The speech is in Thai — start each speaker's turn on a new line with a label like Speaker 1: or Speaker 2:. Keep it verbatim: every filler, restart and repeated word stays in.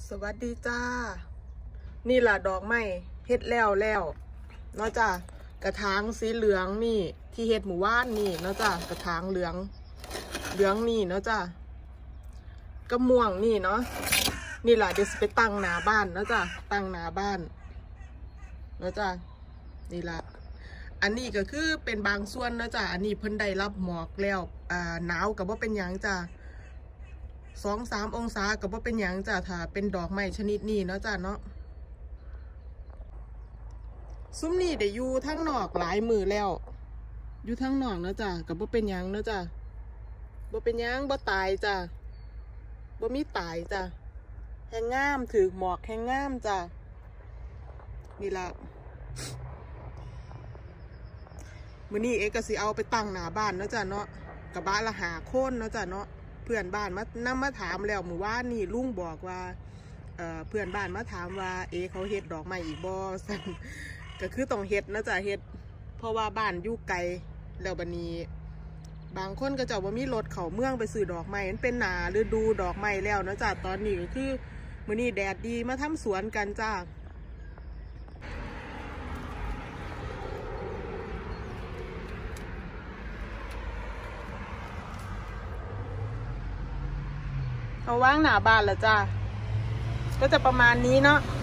Speaker 1: สวัสดีจ้านี่แหละดอกไม้เฮ็ดแล้วแล้วเนาะจ้ากระถางสีเหลืองนี่ที่เฮ็ดหมู่บ้านนี่เนาะจ้ากระถางเหลืองเหลืองนี่เนาะจ้ากระม่วงนี่เนาะนี่แหละเดี๋ยวจะไปตั้งหน้าบ้านเนาะจ้าตั้งหน้าบ้านเนาะจ้านี่แหละอันนี้ก็คือเป็นบางส่วนเนาะจ้าอันนี้เพิ่นได้รับหมอกแล้วอ่าหนาวกับว่าเป็นหยังจ้าสองสามองศากับว่าเป็นหยังจ้าถ้าเป็นดอกไม้ชนิดนี้เนาะจ้าเนาะซุ้มนี่ได้อยู่ทั้งนอกหลายมือแล้วอยู่ทั้งนอกเนาะจ้ากับว่าเป็นหยังเนาะจ้าว่าเป็นหยังว่าตายจ้าว่ามีตายจ้าแห้งงามถือหมอกแห้งงามจ้านี่ละมื้อนี้เอกก็สิเอาไปตั้งหน้าบ้านเนาะจ้าเนาะกับบ้านละหาโค่นเนาะจ้าเนาะเพื่อนบ้านมานำมาถามแล้วหมู่ว่านนี่ลุงบอกว่าเอ่อเพื่อนบ้านมาถามว่าเอเขาเฮ็ดดอกไม้อีกบ่สั่นก็คือต้องเฮ็ดนะจ้ะเฮ็ดเพราะว่าบ้านอยู่ไกลแล้วบัดนี้บางคนก็จะว่ามีรถเข้าเมืองไปซื้อดอกไม้มันเป็นหน้าฤดูดอกไม้แล้วนะจ้ะตอนนี้ก็คือมื้อนี้แดดดีมาทำสวนกันจ้าเอาวางหน้าบ้านแล้วจ้าก็จะประมาณนี้เนาะ